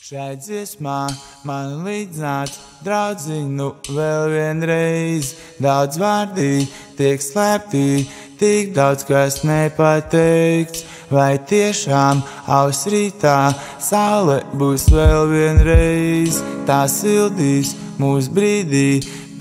Šai dziesmā man līdznāc draudziņu vēl vienreiz. Daudz vārdi tiek slēpti, tik daudz kas nepateikts. Vai tiešām aus rītā saule būs vēl vienreiz? Tā sildīs mūs brīdī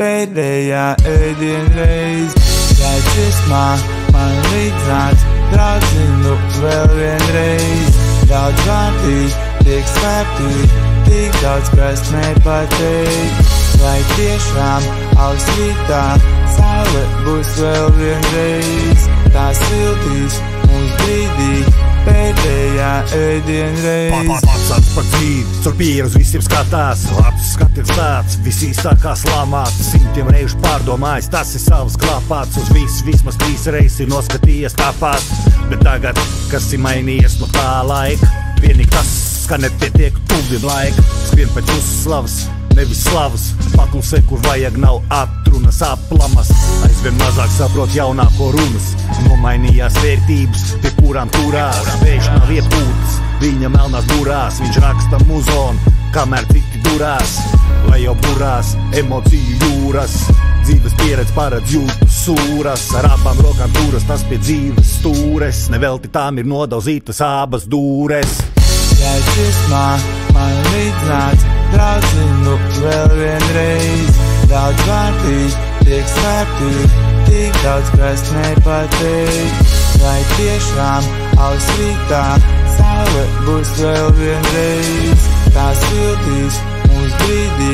pēdējā ēdienreiz. Šai dziesmā man līdznāc draudziņu vēl vienreiz. Daudz vārdi tiek slēpti, tik daudz kas nepateikts. Vai tiešām aus rītā saule būs vēl vienreiz? Tā sildīs mūs brīdī pēdējā ēdienreiz. Pacāts par dzīvi, caur pieredzi visiem skatās. Labs skatiens tāds, viss īstākās lamāts. Simtiem reižu pārdomājis, tas ir savs klāpāts. Uz visu vismaz 3 reizes ir noskatījies tāpat. Bet tagad, kas ir mainījies no tā laika? Vienīgi tas, ka nepietiek tuviem laika. Skrien pēc uzslavas, nevis slavas. Paklusē, kur vajag, nav atrunas aplamas. Aizvien mazāk saprot jaunāko runas. Nomainījās vērtības, pie kurām turās. Vējš nav iepūtas, viņa melnās burās. Viņš raksta muzonu, kamēr citi durās. Lai jau burās, emociju jūras. Dzīves pieredze paredz jūtu sūras. Ar abām rokām turas, tas pie dzīves stūres. Nevelti tām ir nodauzītas abas dūres. Šai dziesmā man līdznāc draudziņu vēl vienreiz. Daudz vārdi tiek slēpti, tik daudz kas nepateikts. Vai tiešām aus rītā saule būs vēl vienreiz? Tā sildīs mūs brīdī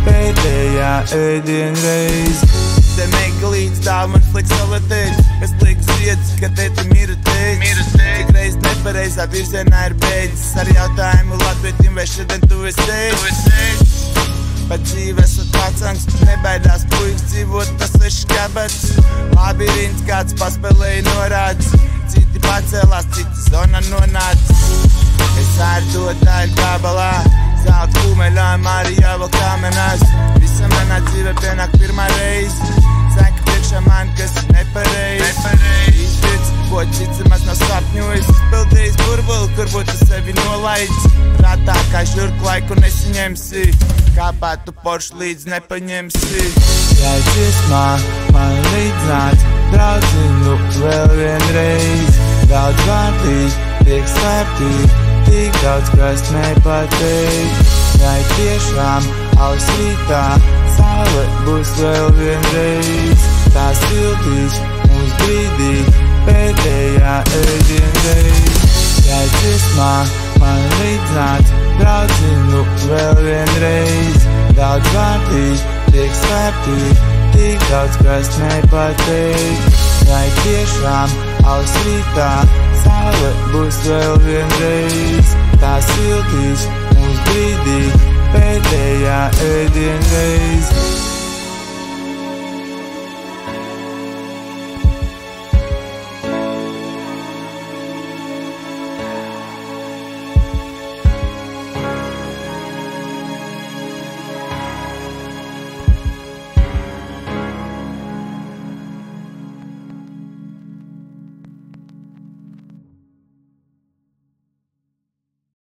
pēdējā ēdienreiz. Te meika līdz tā man sliks salatēļ. Es lieku ziedus, ka tēti mira tēļ. Cik reiz nepareizā virzienā ir beidzis. Ar jautājumu latvietim, vai šodien tu esi? Pat dzīve esot pacanks, nebaidās puiks dzīvot, tas svešs kabats. Labirints kāds paspēlēja norādes. Citi pacēlās, citi zonā nonāca. Es ar to daļu gabalā. Zelta kūmeļām arī jāvēl kamenās. Visa manā dzīve pienāk pirmā reize. Saka priekšā man, kas ir nepareiz. Izvirds, ko cits maz nav sapņojis. Pildījis burbuli, kur būtu sevi nolaidis. Prātā kā žurk laiku nesiņemsi. Kāpā tu poršu līdz nepaņemsi. Šai dziesmā man līdznāc draudziņu vēl vienreiz. Daudz vārdi tiek slēpti, tik daudz kas nepateikts. Vai tiešām aus rītā saule būs vēl vienreiz? Tā sildīs mūs brīdī pēdējā ēdienreiz. Šai dziesmā man līdznāc draudziņu vēl vienreiz. Daudz vārdi tiek slēpti, tik daudz kas nepateikts. Vai tiešām aus rītā saule būs vēl vienreiz? Tā sildīs mūs brīdī pēdējā ēdienreiz.